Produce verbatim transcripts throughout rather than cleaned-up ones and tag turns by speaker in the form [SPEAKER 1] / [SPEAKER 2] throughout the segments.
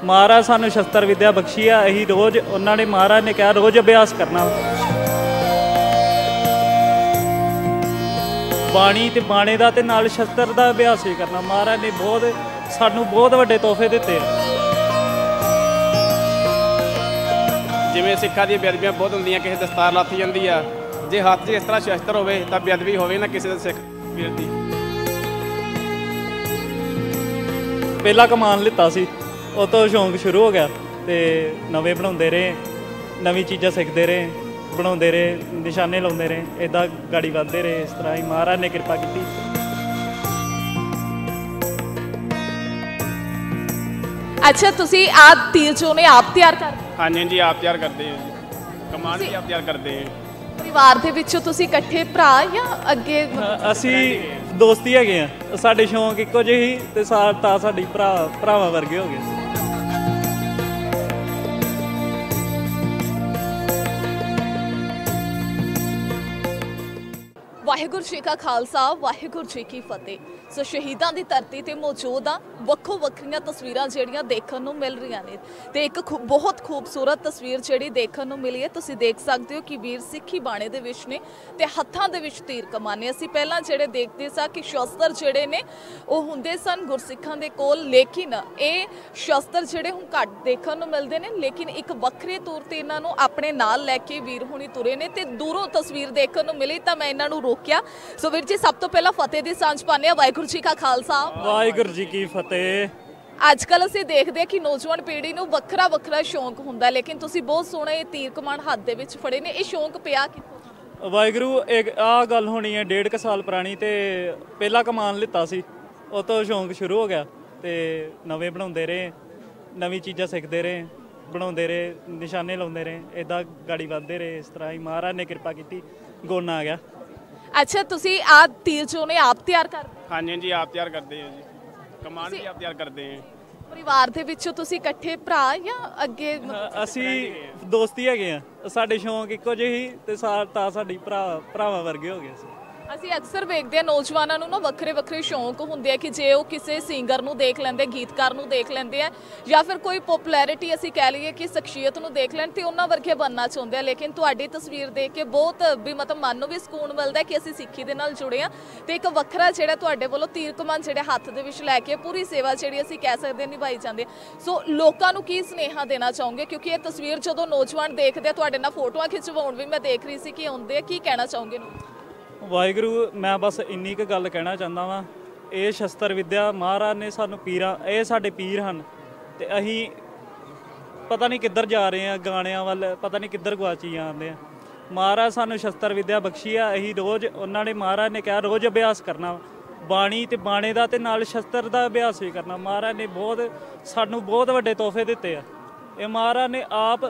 [SPEAKER 1] महाराज सानू शस्त्र विद्या बख्शी है। अही रोज़ उन्होंने महाराज ने कहा रोज़ अभ्यास करना बाणी ते बाणे दा ते नाल शस्त्र दा अभ्यास भी करना। महाराज ने बहुत सानू बहुत वड्डे तोहफे दिते।
[SPEAKER 2] जिवें सिक्खां दी बेअदबियां बहुत हुंदियां, किसी दस्तार लाथी जांदी आ, जे हत्थ 'च इस तरह शस्त्र होवे तां बेअदबी होवे ना किसी दे सिख वीर दी।
[SPEAKER 1] पहला कमान लिता सी, ਉਹ ਤੋਂ ਸ਼ੌਂਕ ਸ਼ੁਰੂ ਹੋ ਗਿਆ ਤੇ ਨਵੇਂ ਬਣਾਉਂਦੇ ਰਹੇ, ਨਵੀਂ ਚੀਜ਼ਾਂ ਸਿੱਖਦੇ ਰਹੇ, ਬਣਾਉਂਦੇ ਰਹੇ, ਨਿਸ਼ਾਨੇ ਲਾਉਂਦੇ ਰਹੇ, ਇਦਾਂ ਗਾੜੀ ਵੱਧਦੇ ਰਹੇ। ਇਸ ਤਰ੍ਹਾਂ ਹੀ ਮਹਾਰਾਜ ਨੇ ਕਿਰਪਾ ਕੀਤੀ।
[SPEAKER 3] ਅੱਛਾ, ਤੁਸੀਂ ਆਪ ਤੀਰ ਚੋਣੇ ਆਪ ਤਿਆਰ ਕਰਦੇ?
[SPEAKER 2] ਹਾਂਜੀ ਜੀ, ਆਪ ਤਿਆਰ ਕਰਦੇ ਹਾਂ ਜੀ, ਕਮਾਨ ਵੀ ਆਪ ਤਿਆਰ ਕਰਦੇ ਹਾਂ।
[SPEAKER 3] ਪਰਿਵਾਰ ਦੇ ਵਿੱਚੋਂ ਤੁਸੀਂ ਇਕੱਠੇ ਭਰਾ ਜਾਂ ਅੱਗੇ?
[SPEAKER 1] ਅਸੀਂ ਦੋਸਤੀ ਹੈਗੇ ਆ, ਸਾਡੇ ਸ਼ੌਂਕ ਇੱਕੋ ਜਿਹੇ ਹੀ ਤੇ ਤਾਂ ਸਾਡੀ ਭਰਾ ਭਰਾਵਾਂ ਵਰਗੇ ਹੋ ਗਏ।
[SPEAKER 3] ਵਾਹਿਗੁਰੂ ਜੀ ਕਾ ਖਾਲਸਾ, ਵਾਹਿਗੁਰੂ ਜੀ ਕੀ ਫਤਿਹ। ਸੋ ਸ਼ਹੀਦਾਂ ਦੀ ਧਰਤੀ ਤੇ ਮੌਜੂਦ ਆ, ਵੱਖੋ ਵੱਖਰੀਆਂ ਤਸਵੀਰਾਂ ਜਿਹੜੀਆਂ ਦੇਖਣ ਨੂੰ ਮਿਲ ਰਹੀਆਂ ਨੇ ਤੇ ਇੱਕ ਬਹੁਤ ਖੂਬਸੂਰਤ ਤਸਵੀਰ ਜਿਹੜੀ ਦੇਖਣ ਨੂੰ ਮਿਲੀ ਹੈ। ਤੁਸੀਂ ਦੇਖ ਸਕਦੇ ਹੋ ਕਿ ਵੀਰ ਸਿੱਖੀ ਬਾਣੇ ਦੇ ਵਿੱਚ ਨੇ ਤੇ ਹੱਥਾਂ ਦੇ ਵਿੱਚ ਤੀਰ ਕਮਾਨੇ। ਅਸੀਂ ਪਹਿਲਾਂ ਜਿਹੜੇ ਦੇਖਦੇ ਸਾਂ ਕਿ ਸ਼ਸਤਰ ਜਿਹੜੇ ਨੇ ਉਹ ਹੁੰਦੇ ਸਨ ਗੁਰਸਿੱਖਾਂ ਦੇ ਕੋਲ, ਲੇਕਿਨ ਇਹ ਸ਼ਸਤਰ ਜਿਹੜੇ ਹੁਣ ਘੱਟ ਦੇਖਣ ਨੂੰ ਮਿਲਦੇ ਨੇ, ਲੇਕਿਨ ਇੱਕ ਵੱਖਰੇ ਤੌਰ ਤੇ ਇਹਨਾਂ ਨੂੰ ਆਪਣੇ ਨਾਲ ਲੈ ਕੇ ਵੀਰ ਹੁਣੀ ਤੁਰੇ ਨੇ ਤੇ ਦੂਰੋਂ ਤਸਵੀਰ ਦੇਖਣ ਨੂੰ ਮਿਲੀ ਤਾਂ ਮੈਂ ਇਹਨਾਂ ਨੂੰ ਰੋਕਿਆ। ਸੋ ਵੀਰ ਜੀ, ਸਭ ਤੋਂ ਪਹਿਲਾਂ ਫਤਿਹ ਦੀ ਸਾਂਝ ਪਾਉਂਦੇ ਹਾਂ। ਵਾਹਿਗੁਰੂ ਜੀ ਕਾ ਖਾਲਸਾ,
[SPEAKER 1] ਵਾਹਿਗੁਰੂ ਜੀ ਕੀ ਫਤਿਹ।
[SPEAKER 3] ਅੱਜ ਕੱਲ੍ਹ ਅਸੀਂ ਦੇਖਦੇ ਹਾਂ ਕਿ ਨੌਜਵਾਨ ਪੀੜ੍ਹੀ ਨੂੰ ਵੱਖਰਾ ਵੱਖਰਾ ਸ਼ੌਂਕ ਹੁੰਦਾ, ਲੇਕਿਨ ਤੁਸੀਂ ਬਹੁਤ ਸੋਹਣਾ ਇਹ ਤੀਰ ਕਮਾਨ ਹੱਥ ਦੇ ਵਿੱਚ ਫੜੇ ਨੇ। ਇਹ ਸ਼ੌਂਕ ਪਿਆ ਕਿੱਥੋਂ?
[SPEAKER 1] ਵਾਹਿਗੁਰੂ, ਇੱਕ ਆਹ ਗੱਲ ਹੋਣੀ ਹੈ ਡੇਢ ਕੁ ਸਾਲ ਪੁਰਾਣੀ ਤੇ ਪਹਿਲਾ ਕਮਾਨ ਲਿੱਤਾ ਸੀ, ਉਹ ਤੋਂ ਸ਼ੌਂਕ ਸ਼ੁਰੂ ਹੋ ਗਿਆ ਤੇ ਨਵੇਂ ਬਣਾਉਂਦੇ ਰਹੇ, ਨਵੀਂ ਚੀਜ਼ਾਂ ਸਿੱਖਦੇ ਰਹੇ, ਬਣਾਉਂਦੇ ਰਹੇ, ਨਿਸ਼ਾਨੇ ਲਾਉਂਦੇ ਰਹੇ, ਇੱਦਾਂ ਗਾੜੀ ਵੱਧਦੇ ਰਹੇ। ਇਸ ਤਰ੍ਹਾਂ ਹੀ ਮਹਾਰਾਜ ਨੇ ਕਿਰਪਾ ਕੀਤੀ, ਗੁਣ ਆ ਗਿਆ।
[SPEAKER 3] ਅੱਛਾ, ਤੁਸੀਂ ਆਪ ਤੀਰ ਚੋਣੇ ਆਪ ਤਿਆਰ ਕਰਦੇ?
[SPEAKER 2] ਹਾਂਜੀ ਜੀ, ਆਪ ਤਿਆਰ ਕਰਦੇ ਹਾਂ ਜੀ, ਕਮਾਨ ਵੀ ਆਪ ਤਿਆਰ ਕਰਦੇ ਹਾਂ।
[SPEAKER 3] ਪਰਿਵਾਰ ਦੇ ਵਿੱਚੋਂ ਤੁਸੀਂ ਇਕੱਠੇ ਭਰਾ ਜਾਂ ਅੱਗੇ?
[SPEAKER 1] ਅਸੀਂ ਦੋਸਤੀ ਹੈਗੇ ਆ, ਸਾਡੇ ਸ਼ੌਂਕ ਇੱਕੋ ਜਿਹੇ ਹੀ ਤੇ ਤਾਂ ਸਾਡੀ ਭਰਾ ਭਰਾਵਾਂ ਵਰਗੇ ਹੋ ਗਏ ਸੀ।
[SPEAKER 3] ਅਸੀਂ ਅਕਸਰ ਵੇਖਦੇ ਹਾਂ ਨੌਜਵਾਨਾਂ ਨੂੰ ਨਾ ਵੱਖਰੇ ਵੱਖਰੇ ਸ਼ੌਂਕ ਹੁੰਦੇ ਆ ਕਿ ਜੇ ਉਹ ਕਿਸੇ ਸਿੰਗਰ ਨੂੰ ਦੇਖ ਲੈਂਦੇ, ਗੀਤਕਾਰ ਨੂੰ ਦੇਖ ਲੈਂਦੇ ਆ ਜਾਂ ਫਿਰ ਕੋਈ ਪੋਪੂਲੈਰਿਟੀ ਅਸੀਂ ਕਹਿ ਲਈਏ ਕਿ ਸ਼ਖਸੀਅਤ ਨੂੰ ਦੇਖ ਲੈਣ ਤੇ ਉਹਨਾਂ ਵਰਗੇ ਬਣਨਾ ਚਾਹੁੰਦੇ ਆ। ਲੇਕਿਨ ਤੁਹਾਡੀ ਤਸਵੀਰ ਦੇਖ ਕੇ ਬਹੁਤ ਵੀ ਮਤਲਬ ਮਨ ਨੂੰ ਵੀ ਸਕੂਨ ਮਿਲਦਾ ਕਿ ਅਸੀਂ ਸਿੱਖੀ ਦੇ ਨਾਲ ਜੁੜੇ ਆ ਤੇ ਇੱਕ ਵੱਖਰਾ ਜਿਹੜਾ ਤੁਹਾਡੇ ਵੱਲੋਂ ਤੀਰ ਕਮਾਨ ਜਿਹੜੇ ਹੱਥ ਦੇ ਵਿੱਚ ਲੈ ਕੇ ਪੂਰੀ ਸੇਵਾ ਜਿਹੜੀ ਅਸੀਂ ਕਹਿ ਸਕਦੇ ਨਿਭਾਈ ਜਾਂਦੇ। ਸੋ ਲੋਕਾਂ ਨੂੰ ਕੀ ਸੁਨੇਹਾ ਦੇਣਾ ਚਾਹੋਗੇ, ਕਿਉਂਕਿ ਇਹ ਤਸਵੀਰ ਜਦੋਂ ਨੌਜਵਾਨ ਦੇਖਦੇ ਆ, ਤੁਹਾਡੇ ਨਾਲ ਫੋਟੋਆਂ ਖਿਚਵਾਉਣ ਵੀ ਮੈਂ ਦੇਖ ਰਹੀ ਸੀ ਕਿ ਆਉਂਦੇ ਆ, ਕੀ ਕਹਿਣਾ ਚਾਹੋਗੇ?
[SPEAKER 1] ਵਾਹਿਗੁਰੂ, ਮੈਂ ਬਸ ਇੰਨੀ ਕੁ ਗੱਲ ਕਹਿਣਾ ਚਾਹੁੰਦਾ ਵਾਂ, ਇਹ ਸ਼ਸਤਰ ਵਿਦਿਆ ਮਹਾਰਾਜ ਨੇ ਸਾਨੂੰ ਪੀਰਾਂ, ਇਹ ਸਾਡੇ ਪੀਰ ਹਨ ਤੇ ਅਸੀਂ ਪਤਾ ਨਹੀਂ ਕਿੱਧਰ ਜਾ ਰਹੇ ਹਾਂ, ਗਾਣਿਆਂ ਵੱਲ ਪਤਾ ਨਹੀਂ ਕਿੱਧਰ ਗੁਆਚੀ ਜਾਂਦੇ ਆ। ਮਹਾਰਾਜ ਸਾਨੂੰ ਸ਼ਸਤਰ ਵਿਦਿਆ ਬਖਸ਼ੀ ਆ। ਅਸੀਂ ਰੋਜ਼ ਉਹਨਾਂ ਨੇ ਮਹਾਰਾਜ ਨੇ ਕਿਹਾ ਰੋਜ਼ ਅਭਿਆਸ ਕਰਨਾ ਬਾਣੀ ਤੇ ਬਾਣੇ ਦਾ ਤੇ ਨਾਲ ਸ਼ਸਤਰ ਦਾ ਅਭਿਆਸ ਵੀ ਕਰਨਾ। ਮਹਾਰਾਜ ਨੇ ਬਹੁਤ ਸਾਨੂੰ ਬਹੁਤ ਵੱਡੇ ਤੋਹਫੇ ਦਿੱਤੇ ਆ। ਇਹ ਮਹਾਰਾਜ ਨੇ ਆਪ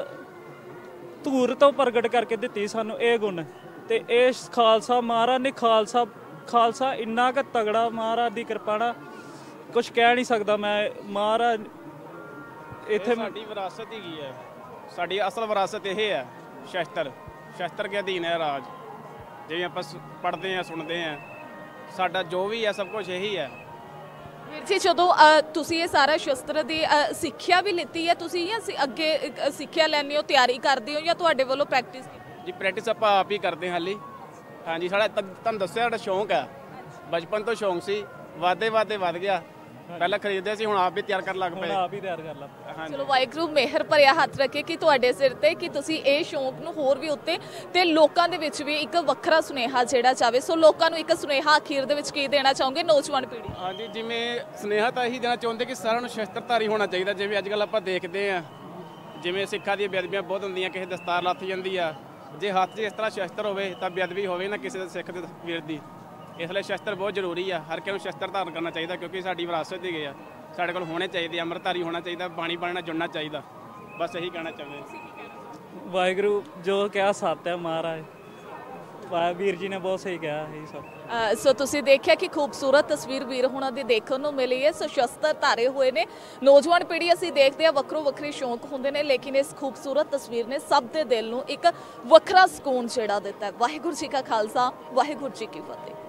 [SPEAKER 1] ਧੂਰ ਤੋਂ ਪ੍ਰਗਟ ਕਰਕੇ ਦਿੱਤੀ ਸਾਨੂੰ ਇਹ ਗੁਣ ਤੇ ਇਹ ਖਾਲਸਾ। ਮਹਾਰਾਜ ਨੇ ਖਾਲਸਾ ਖਾਲਸਾ ਇੰਨਾ ਕੁ ਤਗੜਾ, ਮਹਾਰਾਜ ਦੀ ਕਿਰਪਾ ਨਾਲ ਕੁਛ ਕਹਿ ਨਹੀਂ ਸਕਦਾ ਮੈਂ। ਮਹਾਰਾਜ ਇੱਥੇ
[SPEAKER 2] ਸਾਡੀ ਵਿਰਾਸਤ ਹੈਗੀ ਹੈ, ਸਾਡੀ ਅਸਲ ਵਿਰਾਸਤ ਇਹ ਹੈ ਸ਼ਸਤਰ। ਸ਼ਸਤਰ ਕੇ ਅਧੀਨ ਹੈ ਰਾਜ। ਜਿਵੇਂ ਆਪਾਂ ਪੜ੍ਹਦੇ ਹਾਂ, ਸੁਣਦੇ ਹਾਂ, ਸਾਡਾ ਜੋ ਵੀ ਹੈ ਸਭ ਕੁਝ ਇਹੀ ਹੈ।
[SPEAKER 3] ਵੀਰ ਜੀ, ਜਦੋਂ ਤੁਸੀਂ ਇਹ ਸਾਰਾ ਸ਼ਸਤਰ ਦੀ ਸਿੱਖਿਆ ਵੀ ਲਿੱਤੀ ਹੈ ਤੁਸੀਂ ਜਾਂ ਅੱਗੇ ਸਿੱਖਿਆ ਲੈਂਦੇ ਹੋ, ਤਿਆਰੀ ਕਰਦੇ ਹੋ ਜਾਂ ਤੁਹਾਡੇ ਵੱਲੋਂ ਪ੍ਰੈਕਟਿਸ?
[SPEAKER 2] ਜੀ ਪ੍ਰੈਕਟਿਸ ਆਪਾਂ ਆਪ ਹੀ ਕਰਦੇ ਹਾਂ ਹਾਲੀ। ਹਾਂਜੀ, ਸਾਡਾ ਤੁਹਾਨੂੰ ਦੱਸਿਆ ਸਾਡਾ ਸ਼ੌਂਕ ਹੈ, ਬਚਪਨ ਤੋਂ ਸ਼ੌਂਕ ਸੀ, ਵਾਧੇ ਵਾਧੇ ਵੱਧ ਗਿਆ। ਪਹਿਲਾਂ ਖਰੀਦਦੇ ਸੀ, ਹੁਣ ਆਪ ਵੀ ਤਿਆਰ ਕਰਨ ਲੱਗ ਪਏ,
[SPEAKER 1] ਆਪ ਹੀ ਤਿਆਰ ਕਰ ਲਾ।
[SPEAKER 3] ਚਲੋ, ਵਾਹਿਗੁਰੂ ਮਿਹਰ ਭਰਿਆ ਹੱਥ ਰੱਖੇ ਕਿ ਤੁਹਾਡੇ ਸਿਰ ਤੇ ਕਿ ਤੁਸੀਂ ਇਹ ਸ਼ੌਂਕ ਨੂੰ ਹੋਰ ਵੀ ਉੱਤੇ ਤੇ ਲੋਕਾਂ ਦੇ ਵਿੱਚ ਵੀ ਇੱਕ ਵੱਖਰਾ ਸੁਨੇਹਾ ਜਿਹੜਾ ਚਾਹਵੇ। ਸੋ ਲੋਕਾਂ ਨੂੰ ਇੱਕ ਸੁਨੇਹਾ ਅਖੀਰ ਦੇ ਵਿੱਚ ਕੀ ਦੇਣਾ ਚਾਹੋਗੇ ਨੌਜਵਾਨ ਪੀੜ੍ਹੀ?
[SPEAKER 2] ਹਾਂਜੀ, ਜਿਵੇਂ ਸੁਨੇਹਾ ਤਾਂ ਇਹੀ ਦੇਣਾ ਚਾਹੁੰਦੇ ਕਿ ਸਾਰਿਆਂ ਨੂੰ ਸ਼ਸਤਰਧਾਰੀ ਹੋਣਾ ਚਾਹੀਦਾ। ਜਿਵੇਂ ਅੱਜ ਕੱਲ੍ਹ ਆਪਾਂ ਦੇਖਦੇ ਹਾਂ, ਜਿਵੇਂ ਸਿੱਖਾਂ ਦੀਆਂ ਬੇਅਦਬੀਆਂ ਬਹੁਤ ਹੁੰਦੀਆਂ, ਕਿਸੇ ਦਸਤਾਰ ਲੱਥ ਜਾਂਦੀ ਆ, ਜੇ ਹੱਥ 'ਚ ਇਸ ਤਰ੍ਹਾਂ ਸ਼ਸਤਰ ਹੋਵੇ ਤਾਂ ਬੇਅਦਬੀ ਹੋਵੇ ਨਾ ਕਿਸੇ ਦੇ ਸਿੱਖ ਦੇ ਵੀਰ ਦੀ। ਇਸ ਲਈ ਸ਼ਸਤਰ ਬਹੁਤ ਜ਼ਰੂਰੀ ਆ, ਹਰ ਕਿਸੇ ਨੂੰ ਸ਼ਸਤਰ ਧਾਰਨ ਕਰਨਾ ਚਾਹੀਦਾ ਕਿਉਂਕਿ ਸਾਡੀ ਵਿਰਾਸਤ ਹੈਗੇ ਆ, ਸਾਡੇ ਕੋਲ ਹੋਣੇ ਚਾਹੀਦੇ, ਅੰਮ੍ਰਿਤਧਾਰੀ ਹੋਣਾ ਚਾਹੀਦਾ, ਬਾਣੀ ਬਾਣੇ ਨਾਲ ਜੁੜਨਾ ਚਾਹੀਦਾ। ਬਸ ਇਹੀ ਕਹਿਣਾ ਚਾਹੁੰਦੇ।
[SPEAKER 1] ਵਾਹਿਗੁਰੂ ਜੋ ਕਿਹਾ ਸੱਤ ਹੈ ਮਹਾਰਾਜ, ਵੀਰ ਜੀ ਨੇ ਬਹੁਤ ਸਹੀ ਕਿਹਾ ਇਹ ਸਭ।
[SPEAKER 3] ਸੋ ਤੁਸੀਂ ਦੇਖਿਆ ਕਿ ਖੂਬਸੂਰਤ ਤਸਵੀਰ ਵੀਰ ਹੁਣਾਂ ਦੀ ਦੇਖਣ ਨੂੰ ਮਿਲੀ ਹੈ। ਸੋ ਸ਼ਸਤਰ ਧਾਰੇ ਹੋਏ ਨੇ ਨੌਜਵਾਨ ਪੀੜ੍ਹੀ। ਅਸੀਂ ਦੇਖਦੇ ਹਾਂ ਵੱਖਰੋ ਵੱਖਰੇ ਸ਼ੌਂਕ ਹੁੰਦੇ ਨੇ, ਲੇਕਿਨ ਇਸ ਖੂਬਸੂਰਤ ਤਸਵੀਰ ਨੇ ਸਭ ਦੇ ਦਿਲ ਨੂੰ ਇੱਕ ਵੱਖਰਾ ਸਕੂਨ ਜਿਹੜਾ ਦਿੱਤਾ ਹੈ। ਵਾਹਿਗੁਰੂ ਜੀ ਕਾ ਖਾਲਸਾ, ਵਾਹਿਗੁਰੂ ਜੀ ਕੀ ਫਤਿਹ।